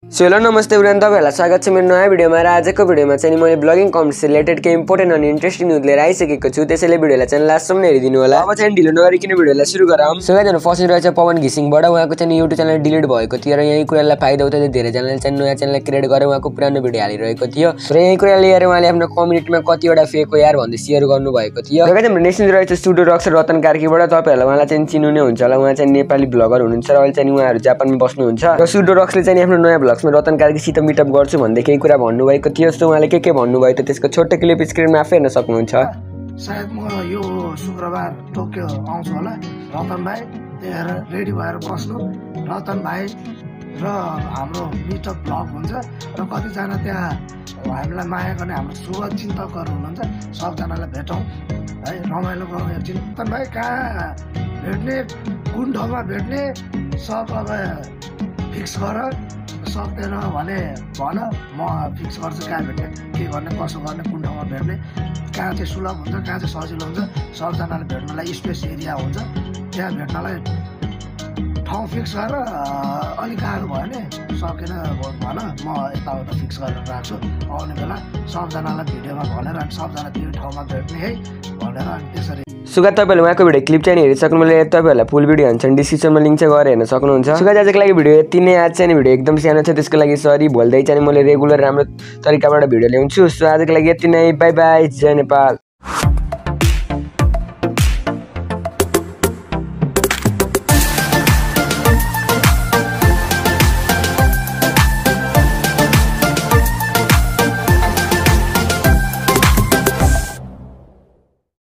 Hello नमस्ते everyone, तपाईहरुलाई स्वागत छ मेरो नयाँ भिडियोमा। र आजको भिडियोमा चाहिँ मैले ब्लगिङ कम्पिटिसन रिलेटेड केही इम्पोर्टेन्ट अनि इन्ट्रेस्टिङ न्यूज लिएर आइसकेको छु। त्यसैले भिडियोलाई चाहिँ लास्टसम्म हेरिदिनु होला। अब चाहिँ ढिलो नगरिकन भिडियोलाई सुरु गरौँ। सो गाइस, फर्स्ट रहेछ पवन घिसिङबाट। उहाँको चाहिँ युट्युब च्यानल डिलिट भएको थियो र यही कुरालाई फाइदा उठाउँदै धेरै जनाले चाहिँ नयाँ च्यानल क्रिएट गरेर उहाँको पुरानो भिडियो हालिरहेको थियो र यही कुरा लिएर उहाँले आफ्नो कम्युनिटीमा कतिवटा फेक हो यार भन्दै शेयर गर्नु भएको थियो। र गाइस, हाम्रो नेक्स्ट न्यूज रहेछ सुडो रक्स रतन कार्कीबाट। तपाईहरुलाई उहाँलाई चाहिँ चिन्नु नै हुन्छ होला। उहाँ चाहिँ नेपाली ब्लगर हुनुहुन्छ र अहिले चाहिँ उहाँहरु जापानमा बस्नुहुन्छ। र सुडो रक्सले चाहिँ आफ्नो नयाँ ब्लग्समा रतन कार्कीसित मिटअप गर्छु भन्दै केही कुरा भन्नुभएको थियो। सो उहाँले के भन्नुभयो त त्यसको छोटो क्लिप स्क्रिनमा आफै हेर्न सक्नुहुन्छ। सायद म यो शुक्रबार टोकियो आउँछु होला। रतन भाइ त्यहाँ रेडी भएर बस्नु। रतन भाइ र हाम्रो मिटअप ब्लग हुन्छ र कतिजना त्यहाँ हामीलाई माया गर्ने हाम्रो शुभचिन्तकहरू हुनुहुन्छ। सबजनालाई भेटौँ है, रमाइलो गरौँ एकछिन। रतन भाइ कहाँ भेट्ने, कुन ठाउँमा भेट्ने सब अब फिक्स गर। सक्दैन भने भन, म फिक्स गर्छु कहाँ भेट्ने, के गर्ने, कसो गर्ने, कुन ठाउँमा भेट्ने, कहाँ चाहिँ सुलभ हुन्छ, कहाँ चाहिँ सजिलो हुन्छ। सबजनाले भेट्नलाई स्पेस एरिया हुन्छ, त्यहाँ भेट्नलाई ठाउँ फिक्स गरेर अलिक गाह्रो भयो भने सकेन भन, म यताउता फिक्स गरेर राख्छु। आउने बेला सबजनालाई भिडियोमा भनेर अनि सबजना त्यो ठाउँमा भेट्ने है भनेर अनि त्यसरी। सुगा तपाईहरुले उहाँको भिडियो क्लिप चाहिँ हेरिसक्नु, मैले तपाईहरुलाई फुल भिडियो हुन्छ डिस्क्रिप्सनमा लिंक चाहिँ गएर हेर्न सक्नुहुन्छ। सुगा आजको लागि भिडियो यति नै। आज चाहिँ भिडियो एकदम सानो छ, त्यसको लागि सरी। भोल्दै चाहिँ मैले रेगुलर राम्रो तरिकाबाट भिडियो ल्याउँछु। सो आजको लागि यति नै। बाइ बाइ, जय नेपाल।